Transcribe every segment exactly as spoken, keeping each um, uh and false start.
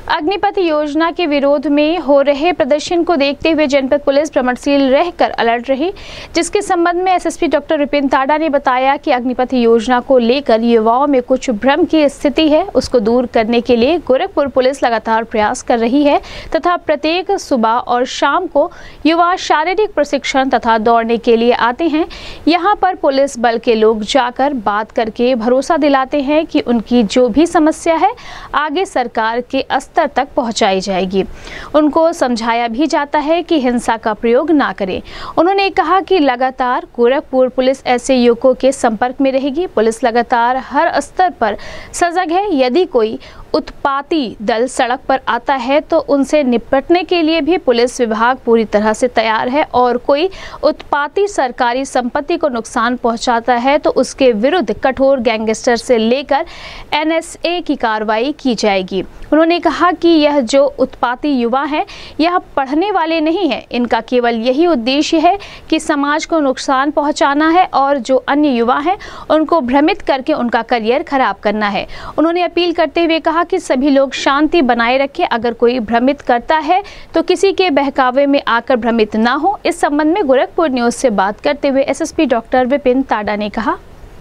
अग्निपथ योजना के विरोध में हो रहे प्रदर्शन को देखते हुए जनपद पुलिस भ्रमणशील रहकर अलर्ट रही, जिसके संबंध में एसएसपी डॉक्टर विपिन ताडा ने बताया कि अग्निपथ योजना को लेकर युवाओं में कुछ भ्रम की स्थिति है, उसको दूर करने के लिए गोरखपुर पुलिस लगातार प्रयास कर रही है तथा प्रत्येक सुबह और शाम को युवा शारीरिक प्रशिक्षण तथा दौड़ने के लिए आते हैं। यहाँ पर पुलिस बल के लोग जाकर बात करके भरोसा दिलाते हैं कि उनकी जो भी समस्या है आगे सरकार के स्तर तक पहुंचाई जाएगी। उनको समझाया भी जाता है कि हिंसा का प्रयोग ना करें। उन्होंने कहा कि लगातार गोरखपुर पुलिस ऐसे युवकों के संपर्क में रहेगी। पुलिस लगातार हर स्तर पर सजग है। यदि कोई उत्पाती दल सड़क पर आता है तो उनसे निपटने के लिए भी पुलिस विभाग पूरी तरह से तैयार है और कोई उत्पाती सरकारी संपत्ति को नुकसान पहुंचाता है तो उसके विरुद्ध कठोर गैंगस्टर से लेकर एनएसए की कार्रवाई की जाएगी। उन्होंने कहा कि यह जो उत्पाती युवा है यह पढ़ने वाले नहीं है, इनका केवल यही उद्देश्य है कि समाज को नुकसान पहुंचाना है और जो अन्य युवा हैं उनको भ्रमित करके उनका करियर खराब करना है। उन्होंने अपील करते हुए कहा कि सभी लोग शांति बनाए रखें। अगर कोई भ्रमित करता है तो किसी के बहकावे में आकर भ्रमित ना हो। इस संबंध में गोरखपुर न्यूज से बात करते हुए एसएसपी डॉक्टर विपिन ताडा ने कहा,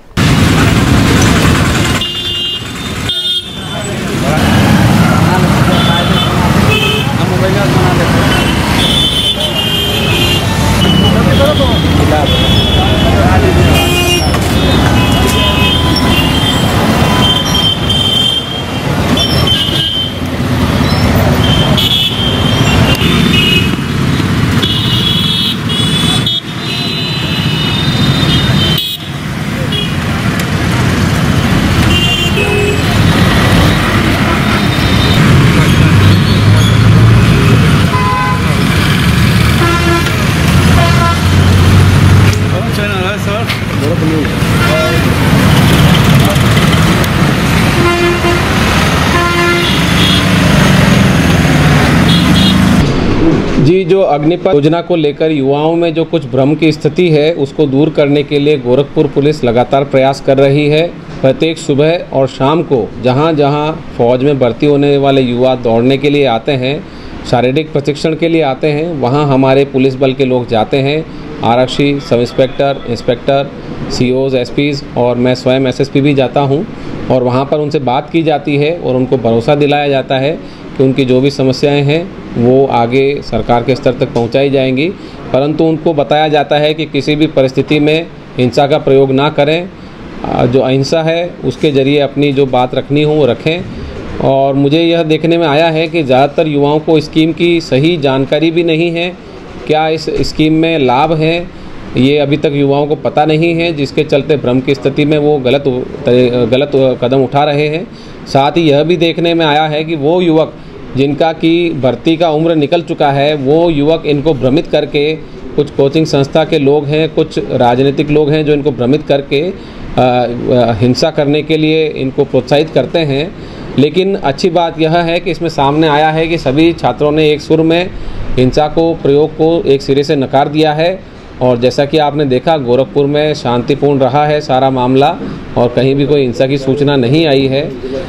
जी, जो अग्निपथ योजना को लेकर युवाओं में जो कुछ भ्रम की स्थिति है उसको दूर करने के लिए गोरखपुर पुलिस लगातार प्रयास कर रही है। प्रत्येक सुबह और शाम को जहां जहां फौज में भर्ती होने वाले युवा दौड़ने के लिए आते हैं, शारीरिक प्रशिक्षण के लिए आते हैं, वहां हमारे पुलिस बल के लोग जाते हैं। आरक्षी, sub inspector, inspector, COs, SPs और मैं स्वयं एसएसपी भी जाता हूं और वहां पर उनसे बात की जाती है और उनको भरोसा दिलाया जाता है कि उनकी जो भी समस्याएं हैं वो आगे सरकार के स्तर तक पहुंचाई जाएंगी, परंतु उनको बताया जाता है कि किसी भी परिस्थिति में हिंसा का प्रयोग ना करें। जो अहिंसा है उसके ज़रिए अपनी जो बात रखनी हो वो रखें। और मुझे यह देखने में आया है कि ज़्यादातर युवाओं को स्कीम की सही जानकारी भी नहीं है, क्या इस स्कीम में लाभ हैं ये अभी तक युवाओं को पता नहीं है, जिसके चलते भ्रम की स्थिति में वो गलत गलत कदम उठा रहे हैं। साथ ही यह भी देखने में आया है कि वो युवक जिनका कि भर्ती का उम्र निकल चुका है वो युवक इनको भ्रमित करके, कुछ कोचिंग संस्था के लोग हैं, कुछ राजनीतिक लोग हैं जो इनको भ्रमित करके आ, आ, हिंसा करने के लिए इनको प्रोत्साहित करते हैं। लेकिन अच्छी बात यह है कि इसमें सामने आया है कि सभी छात्रों ने एक सुर में हिंसा को प्रयोग को एक सिरे से नकार दिया है और जैसा कि आपने देखा गोरखपुर में शांतिपूर्ण रहा है सारा मामला और कहीं भी कोई हिंसा की सूचना नहीं आई है।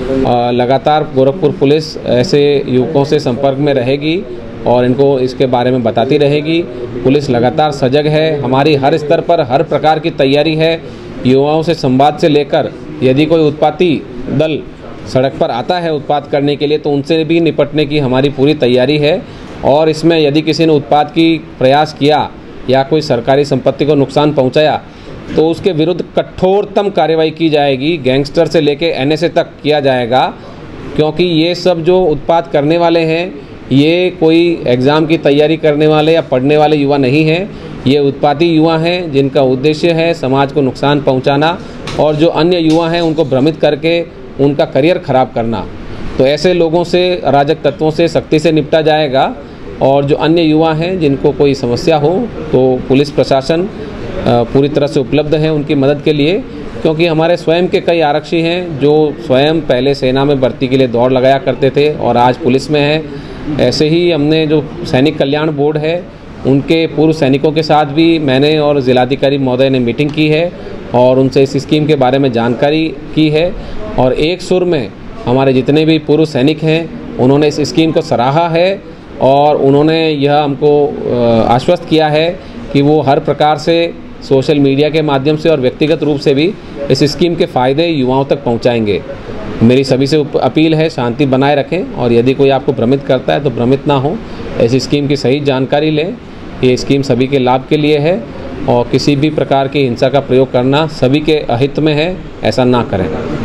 लगातार गोरखपुर पुलिस ऐसे युवकों से संपर्क में रहेगी और इनको इसके बारे में बताती रहेगी। पुलिस लगातार सजग है, हमारी हर स्तर पर हर प्रकार की तैयारी है। युवाओं से संवाद से लेकर यदि कोई उत्पाती दल सड़क पर आता है उत्पात करने के लिए तो उनसे भी निपटने की हमारी पूरी तैयारी है। और इसमें यदि किसी ने उत्पात की प्रयास किया या कोई सरकारी संपत्ति को नुकसान पहुंचाया तो उसके विरुद्ध कठोरतम कार्रवाई की जाएगी। गैंगस्टर से लेकर एनएसए तक किया जाएगा, क्योंकि ये सब जो उत्पात करने वाले हैं ये कोई एग्ज़ाम की तैयारी करने वाले या पढ़ने वाले युवा नहीं हैं। ये उत्पाती युवा हैं जिनका उद्देश्य है समाज को नुकसान पहुंचाना और जो अन्य युवा हैं उनको भ्रमित करके उनका करियर ख़राब करना। तो ऐसे लोगों से, अराजक तत्वों से सख्ती से निपटा जाएगा। और जो अन्य युवा हैं जिनको कोई समस्या हो तो पुलिस प्रशासन पूरी तरह से उपलब्ध है उनकी मदद के लिए, क्योंकि हमारे स्वयं के कई आरक्षी हैं जो स्वयं पहले सेना में भर्ती के लिए दौड़ लगाया करते थे और आज पुलिस में हैं। ऐसे ही हमने जो सैनिक कल्याण बोर्ड है उनके पूर्व सैनिकों के साथ भी मैंने और जिलाधिकारी महोदय ने मीटिंग की है और उनसे इस स्कीम के बारे में जानकारी की है और एक सुर में हमारे जितने भी पूर्व सैनिक हैं उन्होंने इस स्कीम को सराहा है और उन्होंने यह हमको आश्वस्त किया है कि वो हर प्रकार से सोशल मीडिया के माध्यम से और व्यक्तिगत रूप से भी इस स्कीम के फ़ायदे युवाओं तक पहुंचाएंगे। मेरी सभी से अपील है, शांति बनाए रखें और यदि कोई आपको भ्रमित करता है तो भ्रमित ना हो, इस स्कीम की सही जानकारी लें। ये स्कीम सभी के लाभ के लिए है और किसी भी प्रकार की हिंसा का प्रयोग करना सभी के अहित में है, ऐसा ना करें।